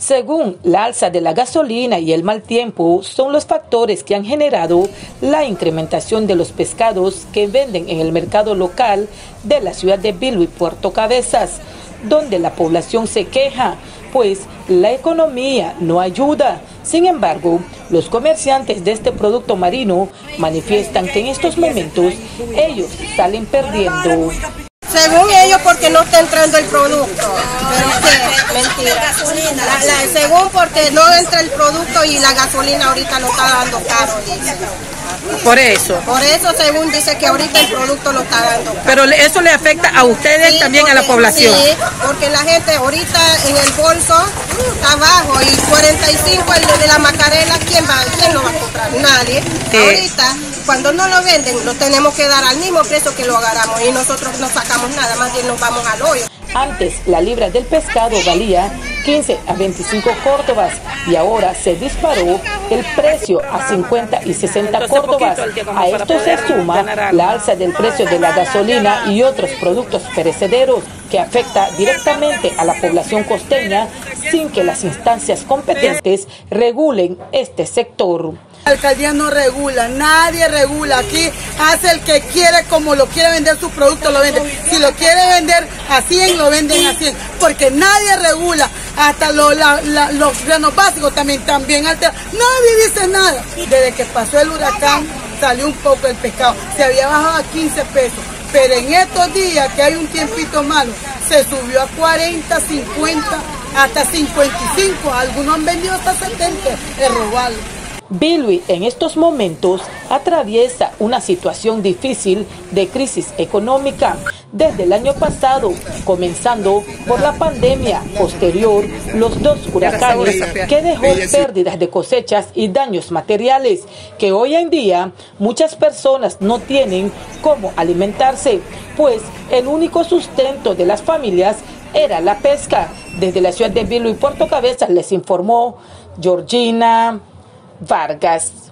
Según la alza de la gasolina y el mal tiempo, son los factores que han generado la incrementación de los pescados que venden en el mercado local de la ciudad de Bilwi, Puerto Cabezas, donde la población se queja, pues la economía no ayuda. Sin embargo, los comerciantes de este producto marino manifiestan que en estos momentos ellos salen perdiendo. Según ellos, porque no está entrando el producto, pero es mentira. Según porque no entra el producto y la gasolina ahorita lo está dando caro, dice. Por eso, según dice que ahorita el producto lo está dando caro. Pero eso le afecta a ustedes, sí, también porque, a la población. Sí, porque la gente ahorita en el bolso está bajo y 45 el de la Macarena, ¿quién lo va a comprar? Nadie. Ahorita, cuando no lo venden, lo tenemos que dar al mismo precio que lo agarramos y nosotros no sacamos nada, más bien nos vamos al hoyo. Antes, la libra del pescado valía 15 a 25 córdobas y ahora se disparó el precio a 50 y 60 córdobas. A esto se suma la alza del precio de la gasolina y otros productos perecederos que afecta directamente a la población costeña sin que las instancias competentes regulen este sector. La alcaldía no regula, nadie regula. Aquí hace el que quiere, como lo quiere vender su producto, lo vende. Si lo quiere vender a 100, lo venden a 100, porque nadie regula. Hasta los granos básicos también alteran. Nadie dice nada. Desde que pasó el huracán, salió un poco el pescado. Se había bajado a 15 pesos. Pero en estos días, que hay un tiempito malo, se subió a 40, 50, hasta 55. Algunos han vendido hasta 70, es robarlo. Bilwi en estos momentos atraviesa una situación difícil de crisis económica desde el año pasado, comenzando por la pandemia, posterior los dos huracanes que dejó pérdidas de cosechas y daños materiales, que hoy en día muchas personas no tienen cómo alimentarse, pues el único sustento de las familias era la pesca. Desde la ciudad de Bilwi, Puerto Cabezas, les informó Georgina Vargas.